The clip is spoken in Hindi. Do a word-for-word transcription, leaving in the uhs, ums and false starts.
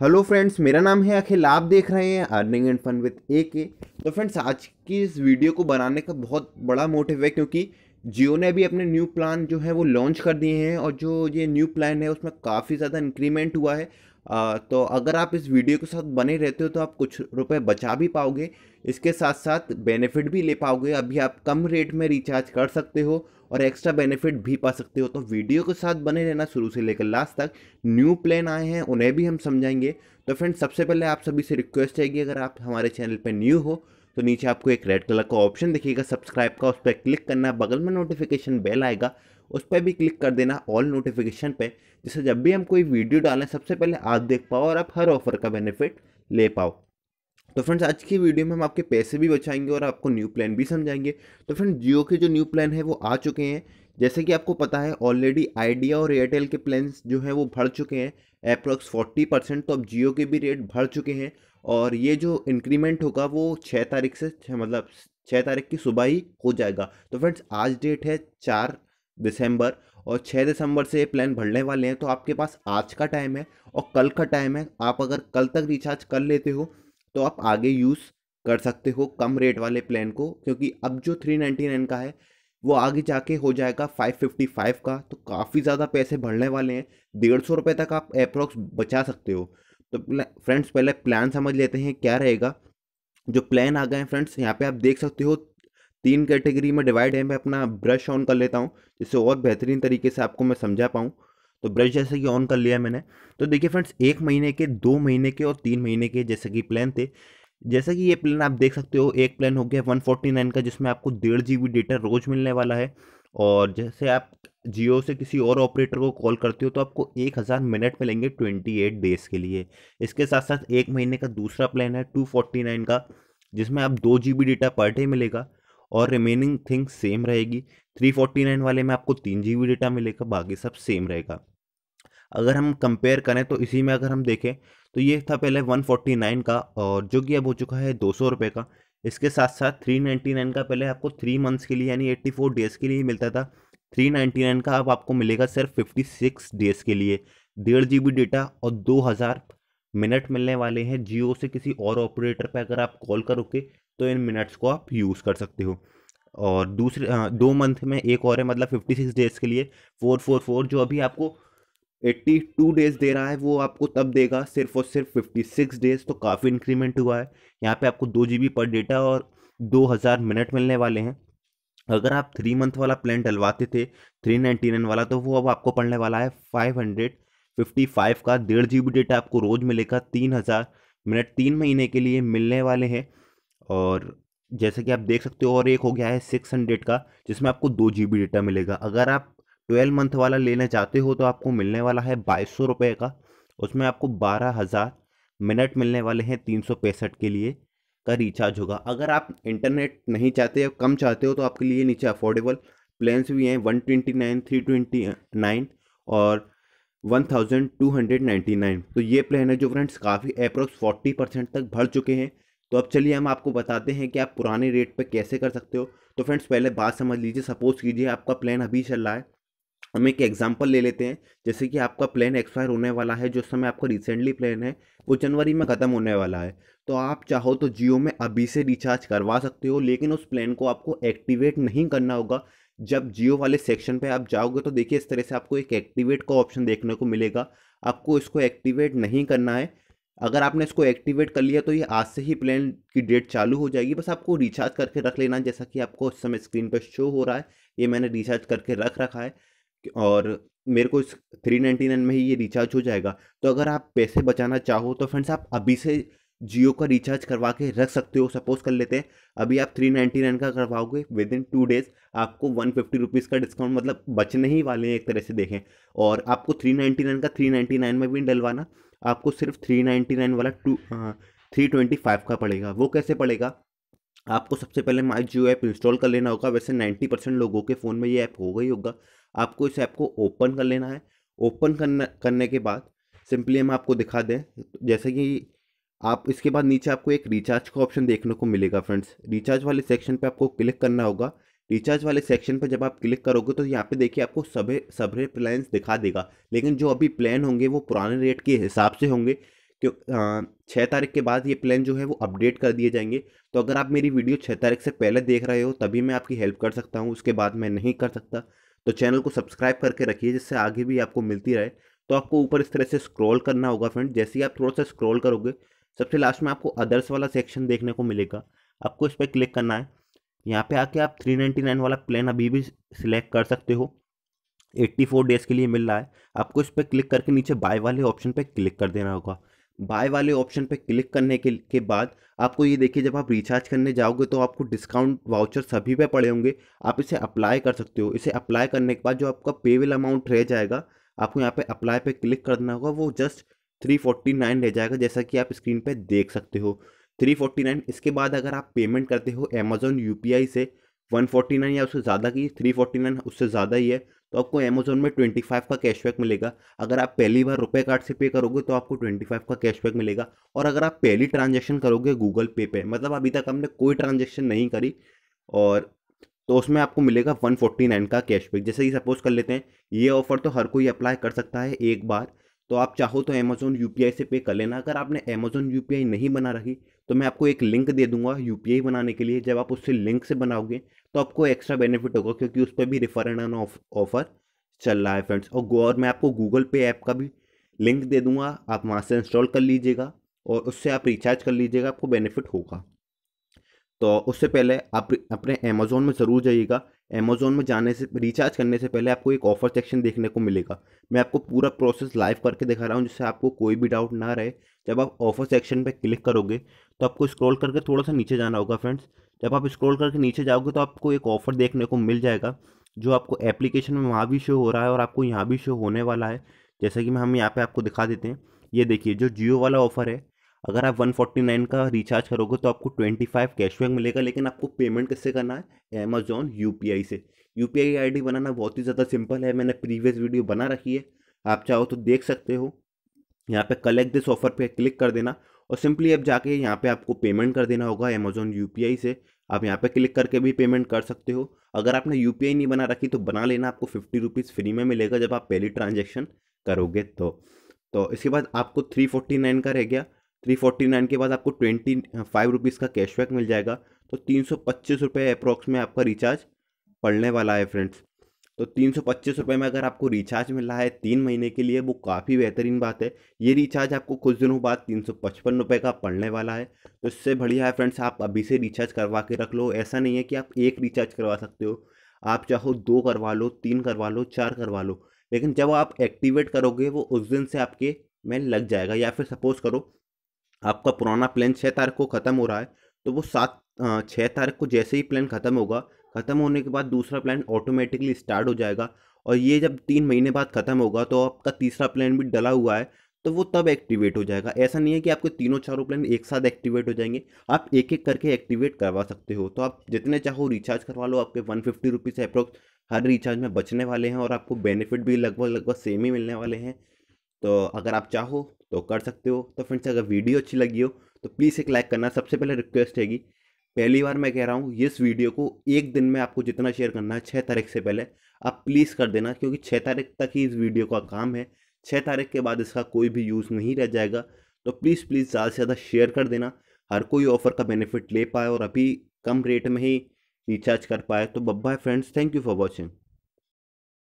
हेलो फ्रेंड्स, मेरा नाम है अखिल। आप देख रहे हैं earning and fun with A K. तो फ्रेंड्स, आज की इस वीडियो को बनाने का बहुत बड़ा मोटिव है क्योंकि जियो ने अभी अपने न्यू प्लान जो है वो लॉन्च कर दिए हैं और जो ये न्यू प्लान है उसमें काफ़ी ज़्यादा इंक्रीमेंट हुआ है। आ, तो अगर आप इस वीडियो के साथ बने रहते हो तो आप कुछ रुपए बचा भी पाओगे, इसके साथ साथ बेनिफिट भी ले पाओगे। अभी आप कम रेट में रिचार्ज कर सकते हो और एक्स्ट्रा बेनिफिट भी पा सकते हो। तो वीडियो के साथ बने रहना शुरू से लेकर लास्ट तक। न्यू प्लान आए हैं उन्हें भी हम समझाएंगे। तो फ्रेंड्स, सबसे पहले आप सभी से रिक्वेस्ट है कि अगर आप हमारे चैनल पर न्यू हो तो नीचे आपको एक रेड कलर का ऑप्शन दिखेगा सब्सक्राइब का, उस पर क्लिक करना। बगल में नोटिफिकेशन बेल आएगा, उस पर भी क्लिक कर देना ऑल नोटिफिकेशन पे, जिससे जब भी हम कोई वीडियो डालें सबसे पहले आप देख पाओ और आप हर ऑफर का बेनिफिट ले पाओ। तो फ्रेंड्स, आज की वीडियो में हम आपके पैसे भी बचाएंगे और आपको न्यू प्लान भी समझाएंगे। तो फ्रेंड्स, जियो के जो न्यू प्लान है वो आ चुके हैं। जैसे कि आपको पता है ऑलरेडी आइडिया और एयरटेल के प्लान्स जो हैं वो बढ़ चुके हैं अप्रॉक्स फोर्टी परसेंट। तो अब जियो के भी रेट बढ़ चुके हैं और ये जो इंक्रीमेंट होगा वो छः तारीख से छः मतलब छः तारीख की सुबह ही हो जाएगा। तो फ्रेंड्स, आज डेट है चार दिसंबर, और छः दिसंबर से ये प्लान बढ़ने वाले हैं। तो आपके पास आज का टाइम है और कल का टाइम है। आप अगर कल तक रिचार्ज कर लेते हो तो आप आगे यूज़ कर सकते हो कम रेट वाले प्लान को, क्योंकि अब जो थ्री नाइन्टी नाइन का है वो आगे जाके हो जाएगा फाइव फिफ्टी फाइव का। तो काफ़ी ज़्यादा पैसे बढ़ने वाले हैं, डेढ़ सौ रुपये तक आप अप्रोक्स बचा सकते हो। तो फ्रेंड्स, पहले प्लान समझ लेते हैं क्या रहेगा। जो प्लान आ गए हैं फ्रेंड्स, यहाँ पे आप देख सकते हो तीन कैटेगरी में डिवाइड है। मैं अपना ब्रश ऑन कर लेता हूँ जिससे और बेहतरीन तरीके से आपको मैं समझा पाऊँ। तो ब्रश जैसे कि ऑन कर लिया मैंने। तो देखिए फ्रेंड्स, एक महीने के, दो महीने के और तीन महीने के जैसे कि प्लान थे। जैसे कि ये प्लान आप देख सकते हो, एक प्लान हो गया वन फोर्टी नाइन का जिसमें आपको डेढ़ जी बी डेटा रोज मिलने वाला है। और जैसे आप जियो से किसी और ऑपरेटर को कॉल करते हो तो आपको एक हज़ार मिनट मिलेंगे ट्वेंटी एट डेज़ के लिए। इसके साथ साथ एक महीने का दूसरा प्लान है टू फोर्टी नाइन का, जिसमें आप दो G B data per day मिलेगा और रिमेनिंग थिंग्स सेम रहेगी। थ्री फोर्टी नाइन वाले में आपको तीन जी बी डेटा मिलेगा, बाकी सब सेम रहेगा। अगर हम कंपेयर करें तो इसी में अगर हम देखें तो ये था पहले वन फोर्टी नाइन का, और जो कि अब हो चुका है दो सौ रुपये का। इसके साथ साथ थ्री नाइन्टी नाइन का पहले आपको थ्री मंथ्स के लिए यानी एट्टी फोर डेज़ के लिए मिलता था। थ्री नाइन्टी नाइन का अब आपको मिलेगा सिर्फ फिफ्टी सिक्स डेज़ के लिए, डेढ़ जी बी डेटा और दो हज़ार मिनट मिलने वाले हैं। जियो से किसी और ऑपरेटर पे अगर आप कॉल करोगे तो इन मिनट्स को आप यूज़ कर सकते हो। और दूसरे अ, दो मंथ में एक और है, मतलब फिफ्टी सिक्स डेज़ के लिए फोर फोर फोर, जो अभी आपको एट्टी टू डेज़ दे रहा है वो आपको तब देगा सिर्फ और सिर्फ फिफ्टी सिक्स डेज़। तो काफ़ी इंक्रीमेंट हुआ है। यहाँ पे आपको दो जी बी पर डेटा और दो हज़ार मिनट मिलने वाले हैं। अगर आप थ्री मंथ वाला प्लान डलवाते थे थ्री नाइन्टी नाइन वाला, तो वो अब आपको पड़ने वाला है फाइव हंड्रेड फिफ्टी फाइव का। डेढ़ जी बी डेटा आपको रोज़ मिलेगा, तीन हज़ार मिनट तीन महीने के लिए मिलने वाले हैं। और जैसे कि आप देख सकते हो, और एक हो गया है सिक्स हंड्रेड का जिसमें आपको दो जी बी डेटा मिलेगा। अगर आप ट्वेल्व मंथ वाला लेना चाहते हो तो आपको मिलने वाला है बाईस सौ रुपये का, उसमें आपको बारह हज़ार मिनट मिलने वाले हैं, तीन सौ पैंसठ के लिए का रिचार्ज होगा। अगर आप इंटरनेट नहीं चाहते या कम चाहते हो तो आपके लिए नीचे अफोर्डेबल प्लान्स भी हैं, one twenty nine three twenty nine और one thousand two hundred ninety nine. तो ये प्लान है जो फ्रेंड्स काफ़ी अप्रोक्स फोर्टी परसेंट तक बढ़ चुके हैं। तो अब चलिए हम आपको बताते हैं कि आप पुराने रेट पे कैसे कर सकते हो। तो फ्रेंड्स, पहले बात समझ लीजिए। सपोज कीजिए आपका प्लान अभी चल रहा है, हम एक एग्जांपल ले लेते हैं। जैसे कि आपका प्लान एक्सपायर होने वाला है, जो समय आपका रिसेंटली प्लान है वो जनवरी में ख़त्म होने वाला है। तो आप चाहो तो जियो में अभी से रिचार्ज करवा सकते हो, लेकिन उस प्लान को आपको एक्टिवेट नहीं करना होगा। जब जियो वाले सेक्शन पे आप जाओगे तो देखिए इस तरह से आपको एक एक्टिवेट का ऑप्शन देखने को मिलेगा। आपको इसको एक्टिवेट नहीं करना है। अगर आपने इसको एक्टिवेट कर लिया तो ये आज से ही प्लान की डेट चालू हो जाएगी। बस आपको रिचार्ज करके रख लेना, जैसा कि आपको उस समय स्क्रीन पर शो हो रहा है। ये मैंने रिचार्ज करके रख रखा है और मेरे को इस थ्री नाइन्टी नाइन में ही ये रिचार्ज हो जाएगा। तो अगर आप पैसे बचाना चाहो तो फ्रेंड्स, आप अभी से जियो का रिचार्ज करवा के रख सकते हो। सपोज कर लेते हैं अभी आप थ्री नाइन्टी नाइन का करवाओगे, विद इन टू डेज़ आपको वन फिफ्टी रुपीज़ का डिस्काउंट, मतलब बचने ही वाले हैं एक तरह से देखें। और आपको थ्री नाइन्टी नाइन का थ्री नाइन्टी नाइन में भी डलवाना, आपको सिर्फ थ्री नाइन्टी नाइन वाला टू थ्री ट्वेंटी फाइव का पड़ेगा। वो कैसे पड़ेगा? आपको सबसे पहले माई जियो ऐप इंस्टॉल कर लेना होगा। वैसे नाइन्टी परसेंट लोगों के फ़ोन में ये ऐप होगा ही होगा। आपको इस ऐप को ओपन कर लेना है। ओपन करने करने के बाद सिंपली हम आपको दिखा दें, जैसे कि आप इसके बाद नीचे आपको एक रिचार्ज का ऑप्शन देखने को मिलेगा। फ्रेंड्स, रिचार्ज वाले सेक्शन पे आपको क्लिक करना होगा। रिचार्ज वाले सेक्शन पे जब आप क्लिक करोगे तो यहाँ पे देखिए आपको सभी सभी प्लान्स दिखा देगा, लेकिन जो अभी प्लान होंगे वो पुराने रेट के हिसाब से होंगे। क्यों छः तारीख के बाद ये प्लान जो है वो अपडेट कर दिए जाएंगे। तो अगर आप मेरी वीडियो छः तारीख से पहले देख रहे हो तभी मैं आपकी हेल्प कर सकता हूँ, उसके बाद मैं नहीं कर सकता। तो चैनल को सब्सक्राइब करके रखिए जिससे आगे भी आपको मिलती रहे। तो आपको ऊपर इस तरह से स्क्रॉल करना होगा फ्रेंड। जैसे ही आप थोड़ा सा स्क्रॉल करोगे सबसे लास्ट में आपको अदर्स वाला सेक्शन देखने को मिलेगा, आपको इस पर क्लिक करना है। यहाँ पे आके आप थ्री नाइन्टी नाइन वाला प्लान अभी भी सिलेक्ट कर सकते हो, एट्टी फोर डेज़ के लिए मिल रहा है। आपको इस पर क्लिक करके नीचे बाय वाले ऑप्शन पे क्लिक कर देना होगा। बाय वाले ऑप्शन पे क्लिक करने के के बाद आपको ये देखिए, जब आप रिचार्ज करने जाओगे तो आपको डिस्काउंट वाउचर सभी पे पड़े होंगे, आप इसे अप्लाई कर सकते हो। इसे अप्लाई करने के बाद जो आपका पेबल अमाउंट रह जाएगा आपको यहाँ पे अप्लाई पे क्लिक करना होगा, वो जस्ट थ्री फोर्टी नाइन रह जाएगा, जैसा कि आप स्क्रीन पे देख सकते हो थ्री फोर्टी नाइन। इसके बाद अगर आप पेमेंट करते हो अमेजोन यूपीआई से वन फोर्टी नाइन या उससे ज़्यादा की, थ्री फोर्टी नाइन उससे ज़्यादा ही है, तो आपको अमेजोन में ट्वेंटी फाइव का कैशबैक मिलेगा। अगर आप पहली बार रुपए कार्ड से पे करोगे तो आपको ट्वेंटी फाइव का कैशबैक मिलेगा। और अगर आप पहली ट्रांजैक्शन करोगे गूगल पे पे, मतलब अभी तक हमने कोई ट्रांजैक्शन नहीं करी, और तो उसमें आपको मिलेगा वन फोर्टी नाइन का कैशबैक। जैसे कि सपोज कर लेते हैं, ये ऑफर तो हर कोई अप्लाई कर सकता है एक बार, तो आप चाहो तो अमेजोन यूपीआई से पे कर लेना। अगर आपने अमेजोन यूपीआई नहीं बना रखी तो मैं आपको एक लिंक दे दूंगा यूपीआई बनाने के लिए। जब आप उससे लिंक से बनाओगे तो आपको एक्स्ट्रा बेनिफिट होगा, क्योंकि उस पर भी रेफर एंड ऑफर चल रहा है फ्रेंड्स। और गो- और मैं आपको गूगल पे ऐप का भी लिंक दे दूंगा, आप वहाँ से इंस्टॉल कर लीजिएगा और उससे आप रिचार्ज कर लीजिएगा, आपको बेनिफिट होगा। तो उससे पहले आप अपने अमेजोन में ज़रूर जाइएगा। अमेजोन में जाने से, रिचार्ज करने से पहले आपको एक ऑफर सेक्शन देखने को मिलेगा। मैं आपको पूरा प्रोसेस लाइव करके दिखा रहा हूँ जिससे आपको कोई भी डाउट ना रहे। जब आप ऑफर सेक्शन पे क्लिक करोगे तो आपको स्क्रॉल करके थोड़ा सा नीचे जाना होगा फ्रेंड्स। जब आप स्क्रॉल करके नीचे जाओगे तो आपको एक ऑफर देखने को मिल जाएगा, जो आपको एप्लीकेशन में वहाँ भी शो हो रहा है और आपको यहाँ भी शो होने वाला है। जैसा कि मैं हम यहाँ पे आपको दिखा देते हैं, ये देखिए जो जियो वाला ऑफर है, अगर आप वन फोर्टी नाइन का रिचार्ज करोगे तो आपको ट्वेंटी फाइव कैशबैक मिलेगा। लेकिन आपको पेमेंट किससे करना है? अमेजोन यूपीआई से। यूपीआई आईडी बनाना बहुत ही ज़्यादा सिंपल है, मैंने प्रीवियस वीडियो बना रखी है, आप चाहो तो देख सकते हो। यहाँ पे कलेक्ट दिस ऑफर पे क्लिक कर देना और सिंपली अब जाके यहाँ पे आपको पेमेंट कर देना होगा अमेजोन यूपीआई से। आप यहाँ पे क्लिक करके भी पेमेंट कर सकते हो। अगर आपने यूपीआई नहीं बना रखी तो बना लेना, आपको फिफ्टी रुपीज़ फ्री में मिलेगा जब आप पहली ट्रांजेक्शन करोगे तो। तो इसके बाद आपको थ्री फोर्टी नाइन का रह गया। थ्री फोर्टी नाइन के बाद आपको ट्वेंटी फाइव रुपीज़ का कैशबैक मिल जाएगा। तो तीन सौ पच्चीस रुपये अप्रॉक्स में आपका रिचार्ज पड़ने वाला है फ्रेंड्स। तो तीन सौ पच्चीस रुपये में अगर आपको रिचार्ज मिल रहा है तीन महीने के लिए, वो काफ़ी बेहतरीन बात है। ये रिचार्ज आपको कुछ दिनों बाद तीन सौ पचपन रुपये का पड़ने वाला है। तो इससे बढ़िया है फ्रेंड्स, आप अभी से रिचार्ज करवा के रख लो। ऐसा नहीं है कि आप एक रिचार्ज करवा सकते हो, आप चाहो दो करवा लो, तीन करवा लो, चार करवा लो, लेकिन जब आप एक्टिवेट करोगे वो उस दिन से आपके में लग जाएगा। या फिर सपोज करो आपका पुराना प्लान छः तारीख को ख़त्म हो रहा है, तो वो सात अ, छः तारीख को जैसे ही प्लान ख़त्म होगा, ख़त्म होने के बाद दूसरा प्लान ऑटोमेटिकली स्टार्ट हो जाएगा। और ये जब तीन महीने बाद ख़त्म होगा तो आपका तीसरा प्लान भी डला हुआ है तो वो तब एक्टिवेट हो जाएगा। ऐसा नहीं है कि आपके तीनों चारों प्लान एक साथ एक्टिवेट हो जाएंगे, आप एक एक करके एक्टिवेट करवा सकते हो। तो आप जितने चाहो रिचार्ज करवा लो, आपके वन फिफ्टी रुपीज़ अप्रोक्स हर रिचार्ज में बचने वाले हैं और आपको बेनिफिट भी लगभग लगभग सेम ही मिलने वाले हैं। तो अगर आप चाहो तो कर सकते हो। तो फ्रेंड्स, अगर वीडियो अच्छी लगी हो तो प्लीज़ एक लाइक करना। सबसे पहले रिक्वेस्ट हैगी, पहली बार मैं कह रहा हूँ, इस वीडियो को एक दिन में आपको जितना शेयर करना है छः तारीख से पहले आप प्लीज़ कर देना, क्योंकि छः तारीख तक ही इस वीडियो का काम है। छः तारीख के बाद इसका कोई भी यूज़ नहीं रह जाएगा। तो प्लीज़ प्लीज़ ज़्यादा से ज़्यादा शेयर कर देना, हर कोई ऑफ़र का बेनिफिट ले पाए और अभी कम रेट में ही रिचार्ज कर पाए। तो बब्बा friends, thank you for watching.